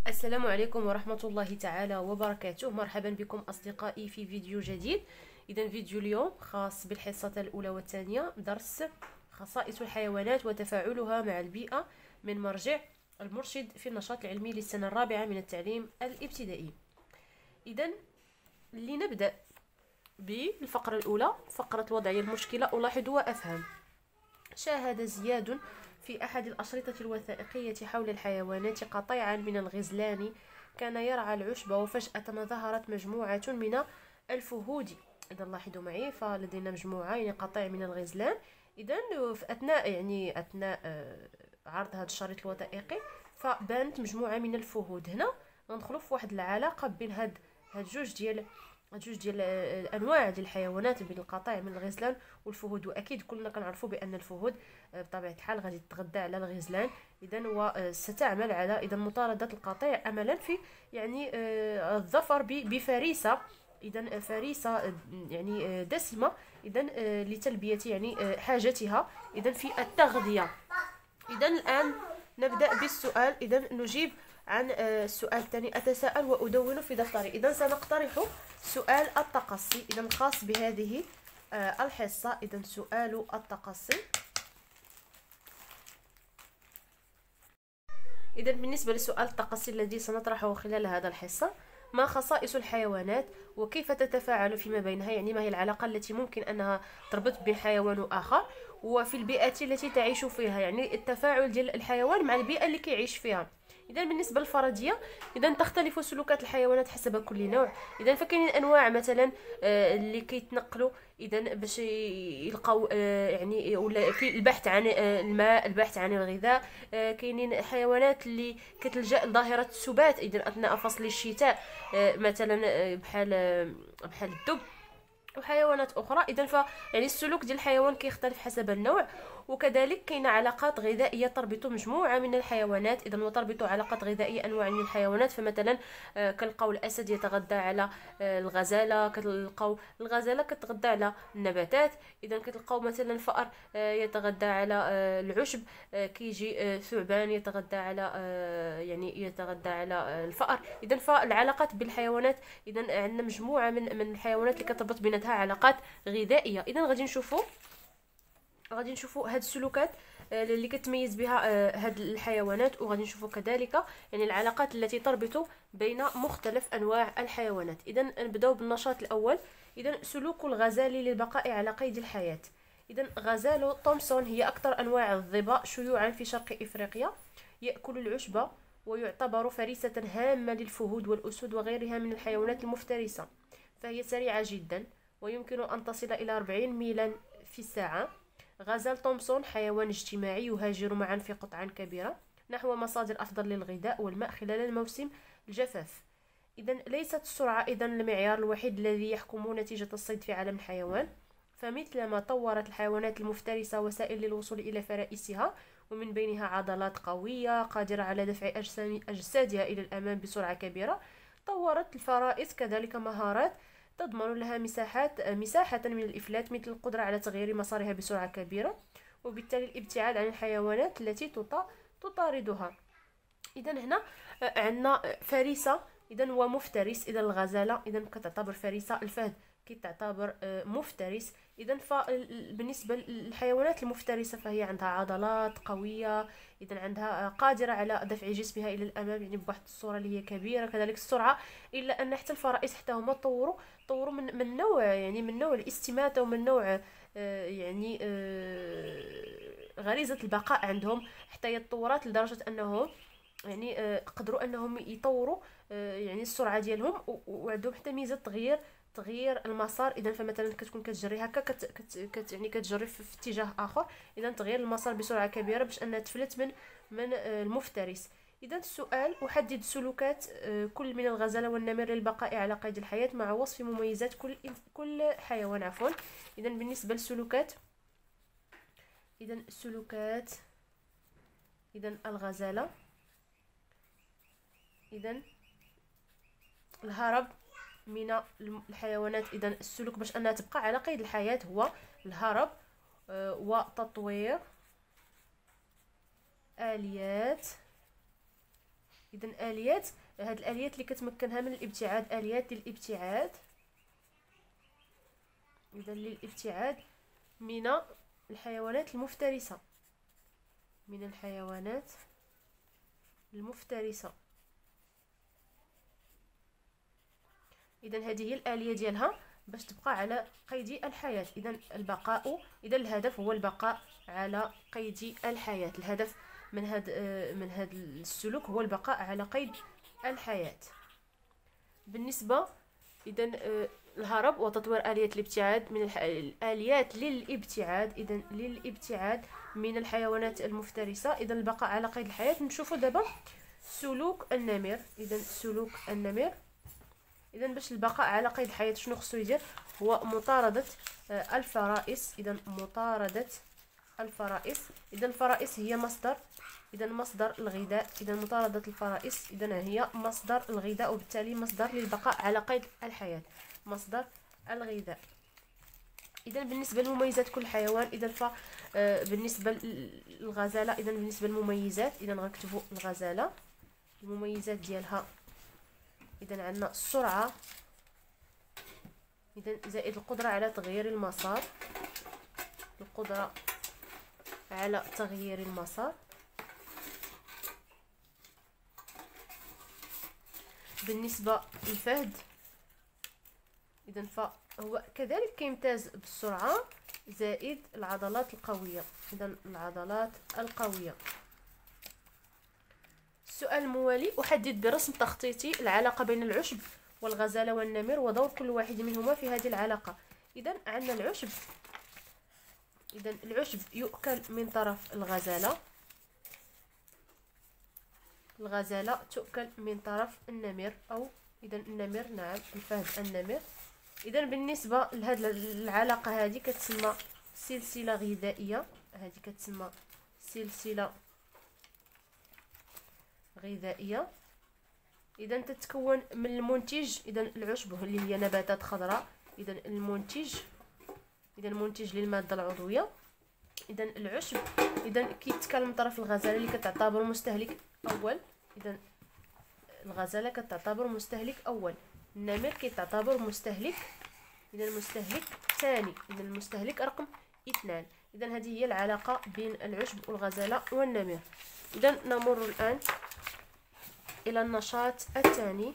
السلام عليكم ورحمة الله تعالى وبركاته. مرحبا بكم أصدقائي في فيديو جديد. إذا فيديو اليوم خاص بالحصة الأولى والثانية درس خصائص الحيوانات وتفاعلها مع البيئة من مرجع المرشد في النشاط العلمي للسنة الرابعة من التعليم الابتدائي. إذا لنبدأ بالفقرة الأولى، فقرة وضعي المشكلة ألاحظ وأفهم. شاهد زياد في أحد الأشرطة الوثائقية حول الحيوانات قطيعا من الغزلان كان يرعى العشب، وفجأة ظهرت مجموعة من الفهود. إذا لاحظوا معي، فلدينا مجموعة يعني قطيع من الغزلان. إذا في أثناء عرض هذا الشريط الوثائقي فبانت مجموعة من الفهود. هنا غندخلوا في واحد العلاقة بين هاد جوج ديال الانواع ديال الحيوانات، بين القطيع من الغزلان والفهود. واكيد كلنا كنعرفوا بان الفهود بطبيعه الحال غادي تتغذى على الغزلان، اذا وستعمل على مطارده القطيع املا في الظفر بفريسه، اذا فريسه دسمه، اذا لتلبيه حاجتها اذا في التغذيه. اذا الان نبدا بالسؤال. اذا نجيب عن السؤال الثاني. أتساءل وأدون في دفتري. إذا سنقترح سؤال التقصي إذا خاص بهذه الحصة. إذا سؤال التقصي. إذا بالنسبة لسؤال التقصي الذي سنطرحه خلال هذا الحصة: ما خصائص الحيوانات وكيف تتفاعل فيما بينها؟ يعني ما هي العلاقة التي ممكن أنها تربط بين حيوان آخر وفي البيئة التي تعيش فيها، يعني التفاعل ديال الحيوان مع البيئة اللي كيعيش فيها. اذا بالنسبه للفرضيه، اذا تختلف سلوكات الحيوانات حسب كل نوع. اذا فكاينين انواع مثلا اللي كيتنقلوا اذا باش يلقاو ولا في البحث عن الماء، البحث عن الغذاء. كاينين حيوانات اللي كتلجا لظاهره السبات اذا اثناء فصل الشتاء، مثلا بحال الدب وحيوانات اخرى. اذا السلوك ديال الحيوان كيختلف حسب النوع. وكذلك كاينه علاقات غذائيه تربط مجموعه من الحيوانات، اذا وتربط علاقات غذائيه انواع من الحيوانات. فمثلا كنلقاو الاسد يتغذى على الغزاله، كتلقاو الغزاله كتغذى على النباتات. اذا كتلقاو مثلا الفأر يتغذى على العشب، كيجي ثعبان يتغذى على يتغذى على الفأر. اذا فالعلاقات بالحيوانات، اذا عندنا مجموعه من الحيوانات اللي كتربط بيناتها علاقات غذائيه. اذا غادي نشوفوا هاد السلوكات اللي كتميز بها هاد الحيوانات، وغادي نشوفوا كذلك العلاقات التي تربط بين مختلف انواع الحيوانات. اذا نبداو بالنشاط الاول. اذا سلوك الغزال للبقاء على قيد الحياه. اذا غزال تومسون هي اكثر انواع الظباء شيوعا في شرق افريقيا، ياكل العشب ويعتبر فريسه هامه للفهود والاسود وغيرها من الحيوانات المفترسه. فهي سريعه جدا ويمكن ان تصل الى 40 ميلا في الساعه. غزال تومسون حيوان اجتماعي يهاجر معا في قطعا كبيرة نحو مصادر أفضل للغذاء والماء خلال الموسم الجفاف. إذا ليست السرعة المعيار الوحيد الذي يحكم نتيجة الصيد في عالم الحيوان. فمثلما طورت الحيوانات المفترسة وسائل للوصول إلى فرائسها، ومن بينها عضلات قوية قادرة على دفع أجسادها إلى الأمام بسرعة كبيرة، طورت الفرائس كذلك مهارات تضمن لها مساحة من الإفلات، مثل القدرة على تغيير مسارها بسرعة كبيرة، وبالتالي الابتعاد عن الحيوانات التي تطاردها. إذا هنا عندنا فريسة إذا ومفترس. إذا الغزالة إذا كتعتبر فريسة، الفهد كتعتبر مفترس. إذا بالنسبة للحيوانات المفترسة فهي عندها عضلات قوية، إذا عندها قادرة على دفع جسمها إلى الأمام بواحد الصورة اللي هي كبيرة، كذلك السرعة. إلا أن حتى الفرائس حتى هما طوروا من نوع من نوع الاستماتة، ومن نوع غريزة البقاء عندهم، حتى هي تطورات لدرجة أنهم قدروا انهم يطوروا السرعه ديالهم، وعندهم حتى ميزه تغيير المسار. اذا فمثلا كتكون كتجري هكا كتجري في اتجاه اخر، اذا تغيير المسار بسرعه كبيره باش انها تفلت من المفترس. اذا السؤال: احدد سلوكات كل من الغزاله والنمر للبقاء على قيد الحياه مع وصف مميزات كل حيوان. اذا بالنسبه للسلوكات، اذا الغزاله إذا الهرب من الحيوانات. إذا السلوك باش أنها تبقى على قيد الحياة هو الهرب وتطوير آليات اذا اليات، هاد الاليات اللي كتمكنها من الابتعاد، اليات للابتعاد، اذا للابتعاد من الحيوانات المفترسه، من الحيوانات المفترسه. اذا هذه هي الاليه ديالها باش تبقى على قيد الحياه. اذا البقاء، اذا الهدف هو البقاء على قيد الحياه. الهدف من هذا السلوك هو البقاء على قيد الحياه. بالنسبه اذا الهرب وتطوير اليات الابتعاد من الاليات للابتعاد، اذا للابتعاد من الحيوانات المفترسه. اذا البقاء على قيد الحياه، نشوفوا دابا سلوك النمر. اذا سلوك النمر، اذا باش البقاء على قيد الحياه شنو خصو يدير؟ هو مطارده الفرائس. اذا مطارده الفرائس، اذا الفرائس هي مصدر، اذا مصدر الغذاء. اذا مطارده الفرائس اذا هي مصدر الغذاء، وبالتالي مصدر للبقاء على قيد الحياه، مصدر الغذاء. اذا بالنسبه لمميزات كل حيوان، اذا بالنسبه للغزاله، اذا بالنسبه للمميزات، اذا غنكتبوا الغزاله المميزات ديالها. اذا عندنا السرعه، اذا زائد القدره على تغيير المسار، القدره على تغيير المسار. بالنسبه للفهد، اذا فهو كذلك كيمتاز بالسرعه زائد العضلات القويه. اذا العضلات القويه. السؤال الموالي: احدد برسم تخطيطي العلاقه بين العشب والغزاله والنمر ودور كل واحد منهما في هذه العلاقه. اذا عندنا العشب، اذا العشب يؤكل من طرف الغزاله، الغزاله تؤكل من طرف النمر، او اذا النمر، نعم الفهد النمر. اذا بالنسبه لهذه العلاقه هذه كتسمى سلسله غذائيه، هذه كتسمى سلسله غذائيه. اذا تتكون من المنتج، اذا العشب اللي هي نباتات خضراء، اذا المنتج، اذا المنتج للماده العضويه. اذا العشب اذا كيتكل من طرف الغزاله اللي كتعتبر مستهلك اول، اذا الغزاله كتعتبر مستهلك اول، النمر كيتعتبر مستهلك، اذا المستهلك ثاني، اذا المستهلك رقم 2. اذا هذه هي العلاقه بين العشب والغزاله والنمر. اذا نمر الان الى النشاط الثاني.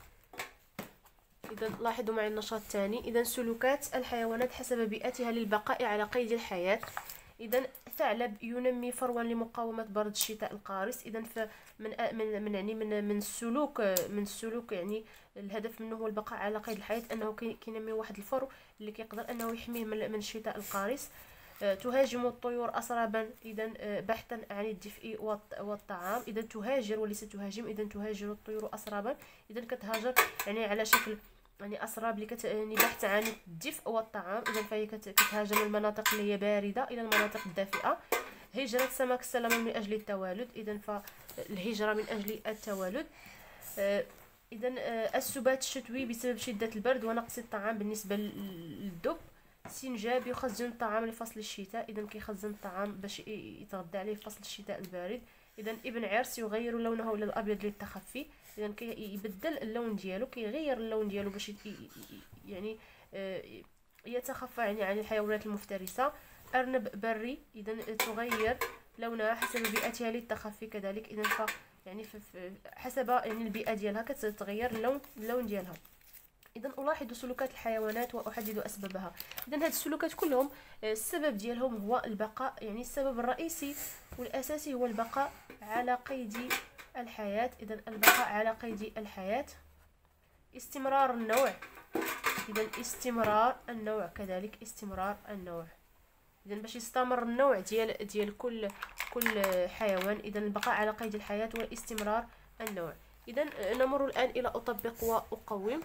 اذا لاحظوا معي النشاط الثاني. اذا سلوكات الحيوانات حسب بيئتها للبقاء على قيد الحياه. اذا الثعلب ينمي فروا لمقاومه برد الشتاء القارس. اذا من السلوك يعني الهدف منه هو البقاء على قيد الحياه، انه كينمي واحد الفرو اللي كيقدر انه يحميه من الشتاء القارس. تهاجم الطيور أسرابا، إذا بحثا عن الدفء والطعام. إذا تهاجر وليس تهاجم، إذا تهاجر الطيور أسرابا، إذا كتهاجر يعني على شكل يعني أسراب اللي يعني بحث عن الدفء والطعام. إذا فهي كتهاجر من المناطق اللي هي باردة إلى المناطق الدافئة. هجرة سمك السلمون من أجل التوالد، إذا فالهجرة من أجل التوالد. إذا السبات الشتوي بسبب شدة البرد ونقص الطعام بالنسبة للدب. سنجاب يخزن الطعام لفصل الشتاء، اذا كيخزن الطعام باش يتغدى عليه في فصل الشتاء البارد. اذا ابن عرس يغير لونه الى الابيض للتخفي، اذا كيبدل اللون ديالو، كيغير اللون ديالو باش يعني يتخفى يعني عن الحيوانات المفترسه. ارنب بري، اذا تغير لونها حسب بيئتها للتخفي كذلك، اذا يعني حسب يعني البيئه ديالها كتتغير اللون ديالها. اذا الاحظ سلوكات الحيوانات واحدد اسبابها. اذا هاد السلوكات كلهم السبب ديالهم هو البقاء، يعني السبب الرئيسي والاساسي هو البقاء على قيد الحياه. اذا البقاء على قيد الحياه. استمرار النوع، اذا استمرار النوع كذلك، استمرار النوع. اذا باش يستمر النوع ديال كل حيوان، اذا البقاء على قيد الحياه واستمرار النوع. اذا نمر الان الى اطبق واقوم.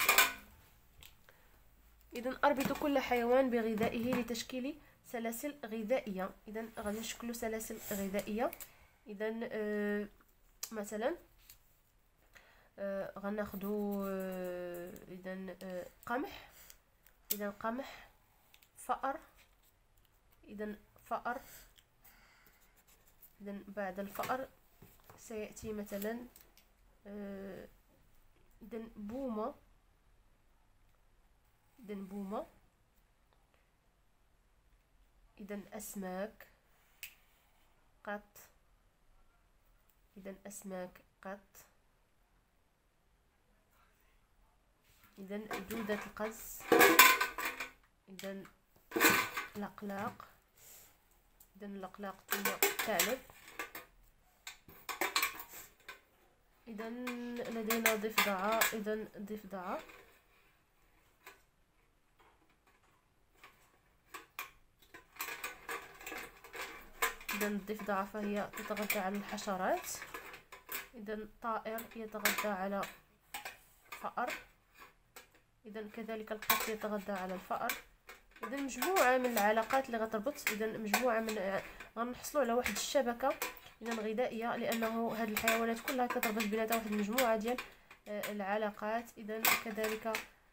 اذا اربط كل حيوان بغذائه لتشكيل سلاسل غذائيه. اذا غادي نشكلوا سلاسل غذائيه. اذا مثلا غناخذوا اذا قمح، اذا قمح، فأر، اذا فأر، اذا بعد الفأر سياتي مثلا إذا بومة، إذا بومة، إذا أسماك، قط، إذا أسماك قط، إذا دودة القز، إذا لقلاق، إذا اللقلاق ثم ثعلب. إذا لدينا ضفدعة، إذا ضفدعة، إذا الضفدعة فهي تتغذى على الحشرات. إذا طائر يتغذى على فأر، إذا كذلك القط يتغذى على الفأر. إذا مجموعة من العلاقات اللي غتربط، إذا مجموعة من غنحصلوا على واحد الشبكة إذا غذائية، لأنه هاد الحيوانات كلها كتربط بيناتها واحد المجموعة ديال العلاقات. إذا كذلك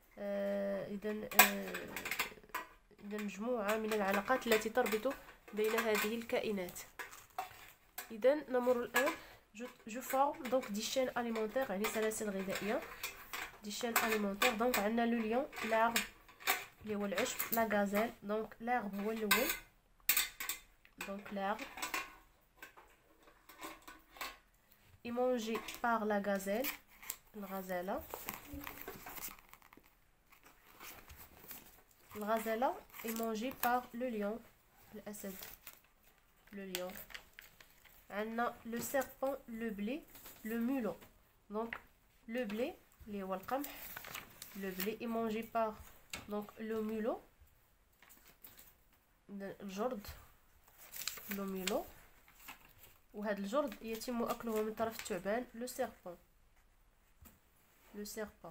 إذا مجموعة من العلاقات التي تربط بين هذه الكائنات. إذا نمر الآن جو فورم دونك دي شين أليمونتير، يعني سلاسل غذائية. دي شين أليمونتير، دونك عندنا لو ليون، لارب اللي هو العشب، لا غازيل، دونك لارب هو الأول، دونك لارب est mangé par la gazelle، الغزالة. الغزالة est mangée par le lion، الأسد، le lion. عندنا le serpent، le blé، le mulot، donc le blé اللي هو القمح، le blé est mangé par donc le mulot، الجرد، le mulot. وهذا الجرد يتم أكله من طرف الثعبان، لو سيربون، لو سيربون.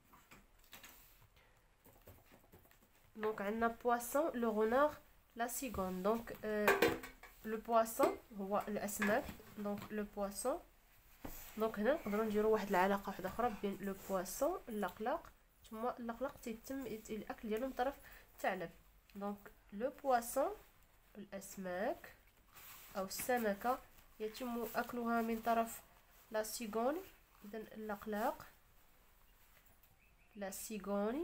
دونك عندنا بواسون، لو غونار، لا سيغون. دونك لو بواسون هو الأسماك، دونك لو بواسون. دونك هنا نقدروا نديروا واحد العلاقة واحدة أخرى بين لو بواسون، اللقلاق، ثم اللقلاق تيتم الأكل ديالو من طرف الثعلب. دونك لو بواسون، الأسماك أو السمكة، يتم أكلها من طرف لا سيغوني، إذا اللقلاق، لا سيغوني.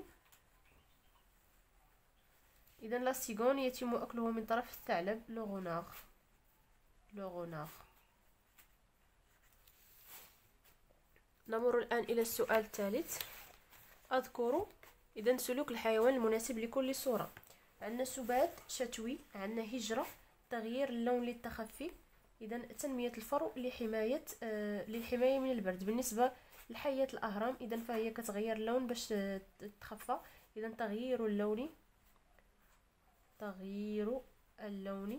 إذا لا سيغوني يتم أكله من طرف الثعلب، لو غونار، لو غونار. نمر الآن إلى السؤال الثالث. أذكر إذا سلوك الحيوان المناسب لكل صورة. عندنا سبات شتوي، عندنا هجرة، تغيير اللون للتخفي، إذا تنمية الفرو للحماية من البرد. بالنسبة لحية الأهرام إذا فهي كتغير اللون باش تتخفى، إذا تغيير اللون، تغيير اللون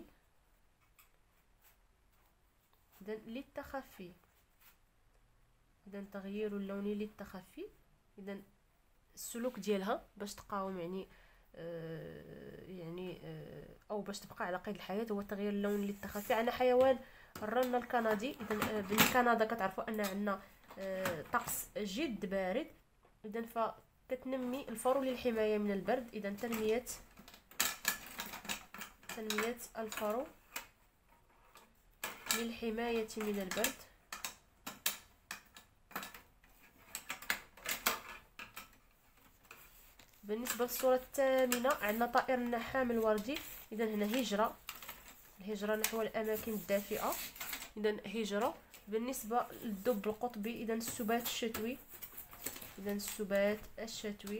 إذا للتخفي، إذا تغيير اللون للتخفي. إذا السلوك ديالها باش تقاوم او باش تبقى على قيد الحياه هو تغيير اللون للتخفي. عندنا حيوان الرنة الكندي، اذا بالكندا كتعرفوا ان عندنا طقس جد بارد، اذا فكتنمي الفرو للحمايه من البرد. اذا تنميه الفرو للحمايه من البرد. بالنسبه للصوره الثامنه عندنا طائر النحام الوردي، اذا هنا هجره، الهجره نحو الاماكن الدافئه، اذا هجره. بالنسبه للدب القطبي اذا السبات الشتوي، اذا السبات الشتوي.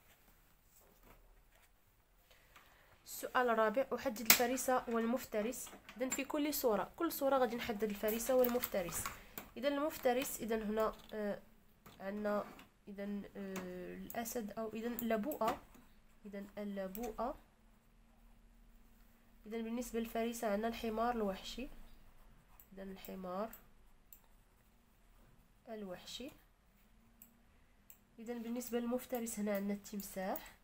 السؤال الرابع، احدد الفريسه والمفترس. اذا في كل صوره غادي نحدد الفريسه والمفترس. اذا المفترس اذا هنا عندنا اذا الاسد او اذا اللبوءه، اذا اللبوءه. اذا بالنسبه للفريسه عندنا الحمار الوحشي، اذا الحمار الوحشي. اذا بالنسبه للمفترس هنا عندنا التمساح،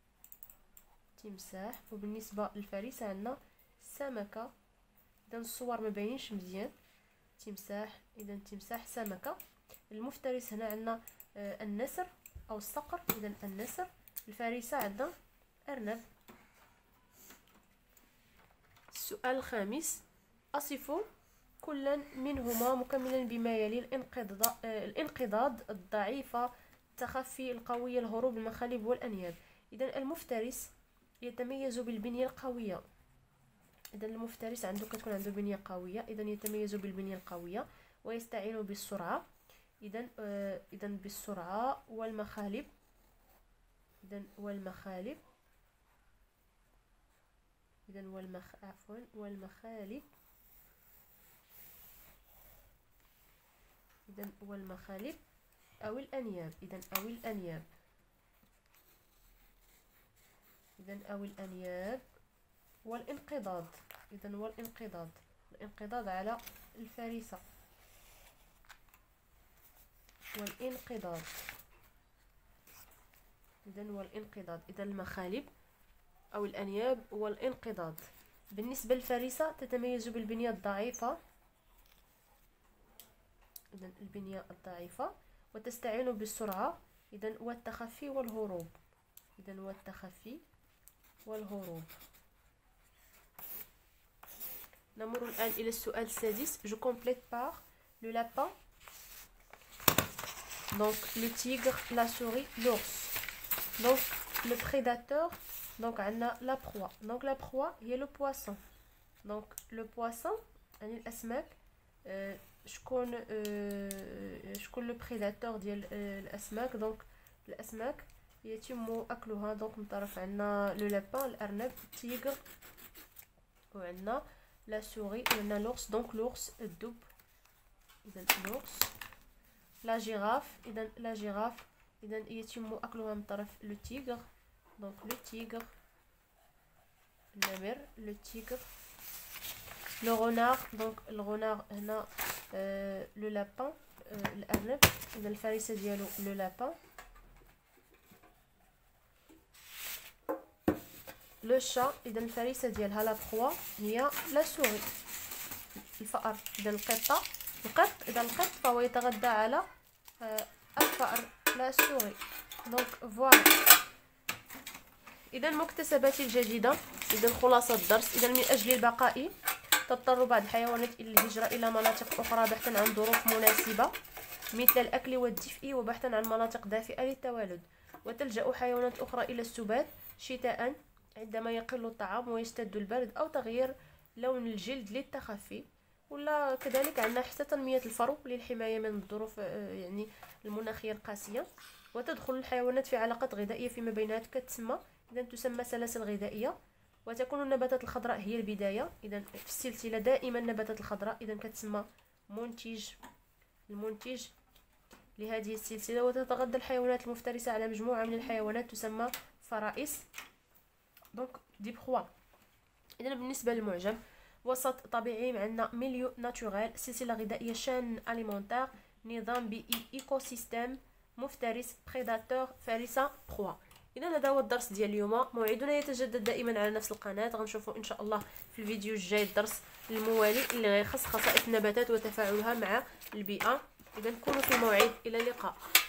تمساح. وبالنسبه للفريسه عندنا السمكه، اذا الصور ما باينش مزيان، تمساح، اذا تمساح، سمكه. المفترس هنا عندنا النسر او الصقر، اذا النسر. الفريسه عندنا ارنب. السؤال الخامس، اصفوا كلا منهما مكملا بما يلي: الانقضاض، الضعيفة، التخفي، القوية، الهروب، المخالب والأنياب. إذا المفترس يتميز بالبنية القوية. إذا المفترس كتكون عنده بنية قوية، إذا يتميز بالبنية القوية ويستعين بالسرعة. إذا بالسرعة والمخالب. إذا والمخالب. إذا والمخالب. إذا والمخالب أو الأنياب. أو الأنياب. أو الأنياب. والانقضاض. والانقضاض. الانقضاض على الفريسة. والانقضاض. والانقضاض. المخالب أو الأنياب والانقضاض. بالنسبة للفريسة تتميز بالبنية الضعيفة. البنية الضعيفة، وتستعين بالسرعة. والتخفي والهروب. والتخفي والهروب. نمر الآن إلى السؤال السادس. Je complète par le lapin, donc le tigre, la souris, l'ours. Donc le prédateur, donc عندنا la proie. Donc la proie هي le poisson. Donc le poisson يعني الأسماك. شكون لو بريداتور ديال الأسماك؟ دونك الأسماك يتم أكلها. دونك من طرف عندنا لو لابان الأرنب، التيغر، وعندنا لا سوري، وعندنا لورس. دونك لورس الدب. إذا لورس. لا جيراف. لا جيراف يتم أكلها من طرف لو تيغر. دونك لو تيغر النمر، لو تيغر. لو غونار. دونك الغونار هنا لو لابان الأرنب. إذا الفريسة ديالو لو لابان. لو شا. إذا الفريسة ديالها لا بخوا هي لا سوري الفأر. إذا القطة القط. إذا القط فهو يتغذى على الفأر لا سوري. دونك فوالا. إذا مكتسباتي الجديدة. إذا خلاصة الدرس. إذا من أجل البقاء تضطر بعض الحيوانات إلى الهجرة إلى مناطق أخرى بحثا عن ظروف مناسبة مثل الأكل والدفء، وبحثا عن مناطق دافئة للتوالد. وتلجأ حيوانات أخرى إلى السبات شتاء عندما يقل الطعام ويشتد البرد، أو تغيير لون الجلد للتخفي. ولا كذلك عندنا حتى تنمية الفرو للحماية من الظروف يعني المناخية القاسية. وتدخل الحيوانات في علاقات غذائية فيما بينها تسمى سلاسل غذائية. وتكون النباتات الخضراء هي البداية. إذا في السلسلة دائما النباتات الخضراء كتسمى المنتج لهذه السلسلة. وتتغذى الحيوانات المفترسة على مجموعة من الحيوانات تسمى فرائس. دونك دي بخوا. إذا بالنسبة للمعجم: وسط طبيعي، عندنا ميليو ناتوريل، سلسلة غذائية، شان أليمونتير، نظام بيئي، إيكو سيستيم، مفترس، بريداتور، فريسة، بخوا. إذا هذا هو الدرس ديال اليوم. موعدنا يتجدد دائما على نفس القناة. غنشوفوا إن شاء الله في الفيديو الجاي الدرس الموالي اللي غيخص خصائص النباتات وتفاعلها مع البيئة. إذا كونوا في موعد. إلى اللقاء.